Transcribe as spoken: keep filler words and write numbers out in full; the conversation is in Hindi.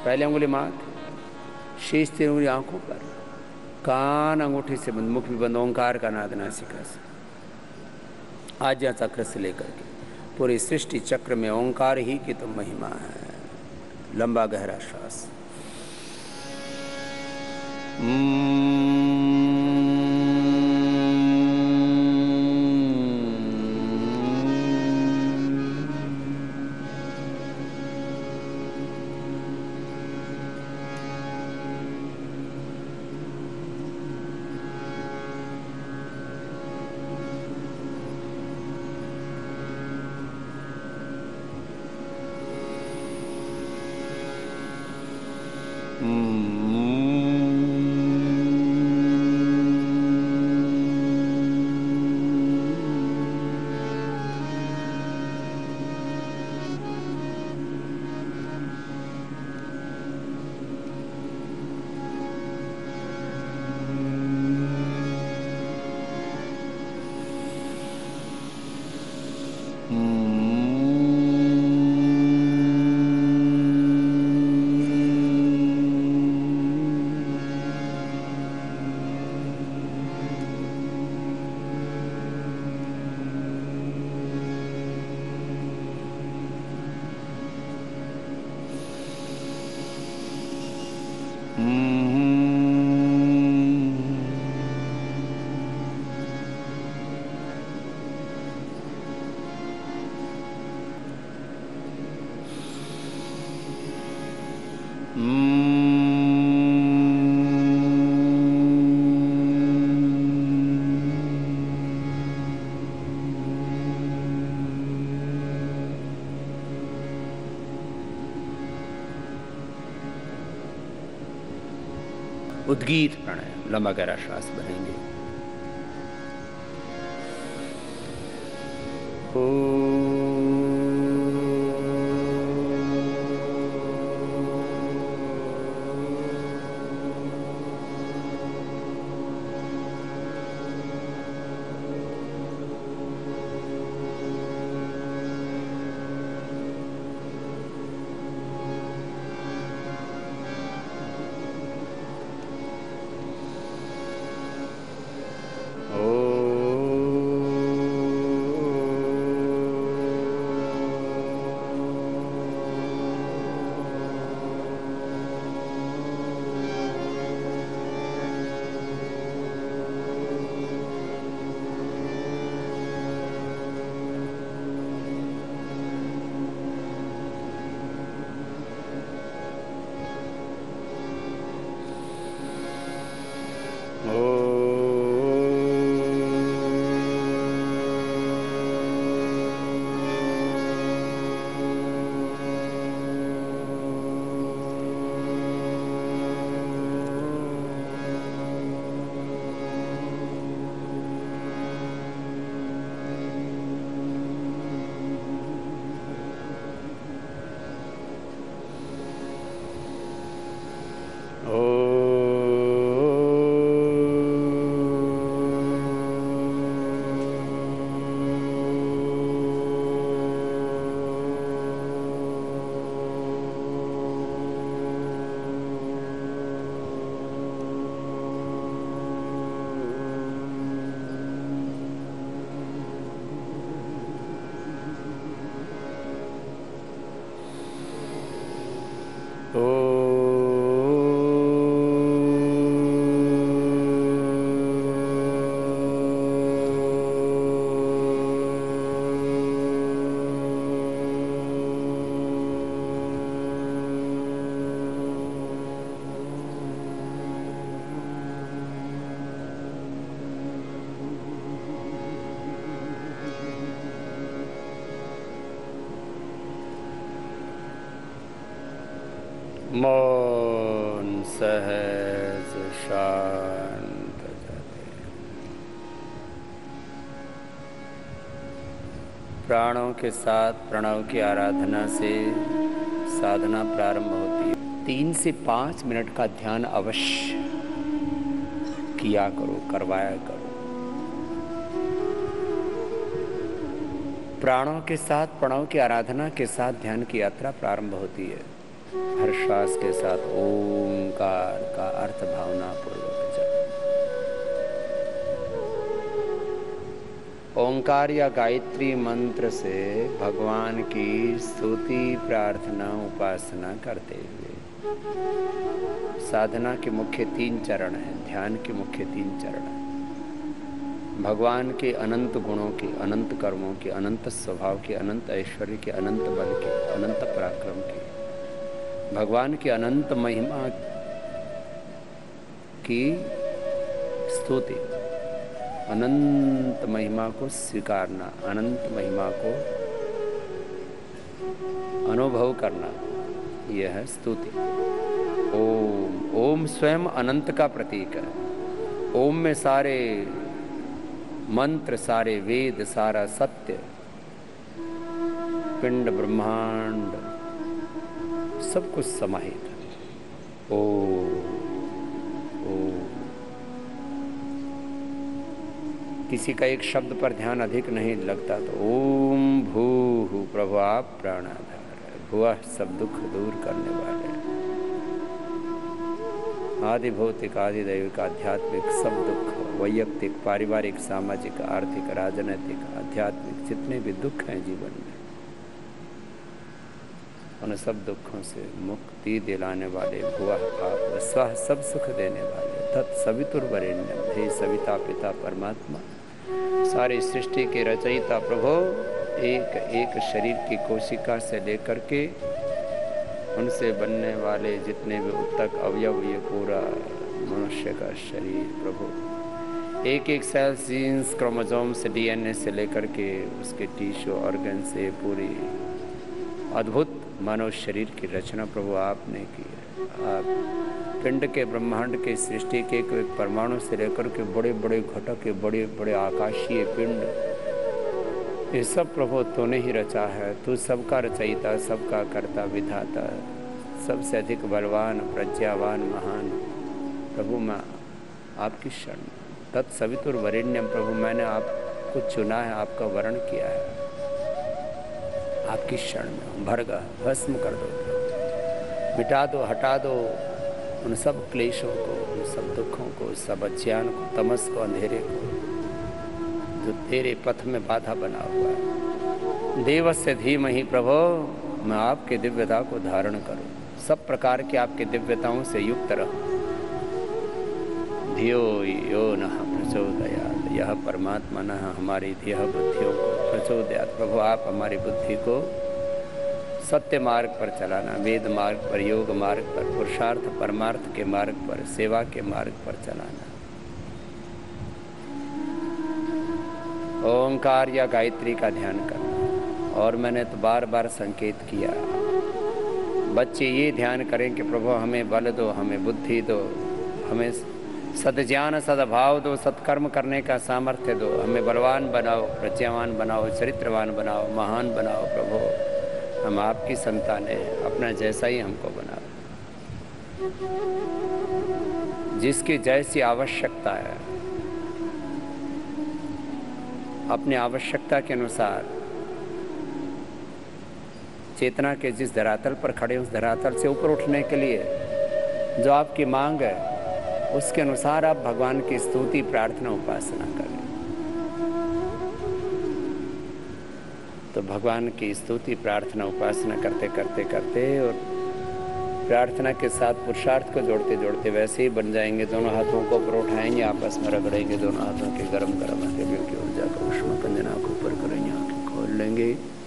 पहले अंगुली माथ, शेष तीन उंगली आंखों पर, कान अंगूठी से बंद, मुख भी बंद, ओंकार का नाद नासिका से। आज्ञा चक्र से लेकर के पूरी सृष्टि चक्र में ओंकार ही की तो महिमा है। लंबा गहरा श्वास। उद्गीत प्राणायाम, लंबा गहरा श्वास भरेंगे। मौन सहज शांत जाते। प्राणों के साथ प्रणव की आराधना से साधना प्रारंभ होती है। तीन से पाँच मिनट का ध्यान अवश्य किया करो, करवाया करो। प्राणों के साथ प्रणव की आराधना के साथ ध्यान की यात्रा प्रारंभ होती है। हर श्वास के साथ ओंकार का अर्थ भावना पूर्वक जप। ओंकार या गायत्री मंत्र से भगवान की स्तुति प्रार्थना उपासना करते हुए साधना के मुख्य तीन चरण हैं, ध्यान के मुख्य तीन चरण हैं। भगवान के अनंत गुणों के, अनंत कर्मों के, अनंत स्वभाव के, अनंत ऐश्वर्य के, अनंत बल के, अनंत पराक्रम के, भगवान की अनंत महिमा की स्तुति, अनंत महिमा को स्वीकारना, अनंत महिमा को अनुभव करना, यह है स्तुति। ओम, ओम स्वयं अनंत का प्रतीक है। ओम में सारे मंत्र, सारे वेद, सारा सत्य, पिंड ब्रह्मांड सब कुछ समाहित है। ओम ओम। किसी का एक शब्द पर ध्यान अधिक नहीं लगता तो ओम भूः प्रभु आप प्राणाधार, भुवः सब दुख दूर करने वाले, आदि भौतिक, आदि दैविक, आध्यात्मिक सब दुख, वैयक्तिक, पारिवारिक, सामाजिक, आर्थिक, राजनैतिक, आध्यात्मिक जितने भी दुख हैं जीवन में, उन सब दुखों से मुक्ति दिलाने वाले, भुवः आप स्वः सब सुख देने वाले, तत्सवितुर्वरेण्यं, हे सविता पिता परमात्मा, सारी सृष्टि के रचयिता प्रभु, एक एक शरीर की कोशिका से लेकर के उनसे बनने वाले जितने भी उत्तक अवयव, ये पूरा मनुष्य का शरीर प्रभु, एक एक सेल, जीन्स, क्रोमोसोम्स, डीएनए से लेकर के उसके टिश्यू, ऑर्गन से पूरी अद्भुत मानव शरीर की रचना प्रभु आपने की है। आप पिंड के, ब्रह्मांड के, सृष्टि के एक एक परमाणु से लेकर के बड़े बड़े घटक के, बड़े बड़े आकाशीय पिंड, ये सब प्रभु तूने ही रचा है। तू सबका रचयिता, सबका कर्ता, विधाता, सबसे अधिक बलवान, प्रज्ञावान, महान प्रभु, मैं आपकी शरण, तत्सवितुर्वरेण्यम प्रभु, मैंने आपको चुना है, आपका वर्ण किया है, आपकी शरण में भरगा भस्म कर दो, मिटा दो, हटा दो उन सब क्लेशों को, उन सब दुखों को, सब अज्ञान को, तमस को, अंधेरे को, जो तेरे पथ में बाधा बना हुआ है। देवस्य धीमहि प्रभो, मैं आपके दिव्यता को धारण करूं, सब प्रकार के आपके दिव्यताओं से युक्त रहूं। धियो यो नः प्रचोदयात्, यह परमात्मा न हमारी देह बुद्धियों को प्रचोदयात्, प्रभु आप हमारी बुद्धि को सत्य मार्ग पर चलाना, वेद मार्ग पर, योग मार्ग पर, पुरुषार्थ परमार्थ के मार्ग पर, सेवा के मार्ग पर चलाना। ओंकार या गायत्री का ध्यान करना। और मैंने तो बार बार संकेत किया, बच्चे ये ध्यान करें कि प्रभु हमें बल दो, हमें बुद्धि दो, हमें सद्ज्ञान, सद्भाव दो, सत्कर्म करने का सामर्थ्य दो, हमें बलवान बनाओ, प्रज्ञावान बनाओ, चरित्रवान बनाओ, महान बनाओ प्रभु, हम आपकी संतान हैं, अपना जैसा ही हमको बनाओ, जिसकी जैसी आवश्यकता है अपनी आवश्यकता के अनुसार, चेतना के जिस धरातल पर खड़े उस धरातल से ऊपर उठने के लिए जो आपकी मांग है, उसके अनुसार आप भगवान की स्तुति, प्रार्थना, उपासना करें। तो भगवान की स्तुति, प्रार्थना, उपासना करते करते करते और प्रार्थना के साथ पुरुषार्थ को जोड़ते जोड़ते वैसे ही बन जाएंगे। दोनों हाथों को ऊपर उठाएंगे, आपस में रगड़ेंगे, दोनों हाथों के गरम गरम हथेलियों की ऊर्जा को उष्मा कंजन आंखों पर करेंगे, आंखें खोल लेंगे।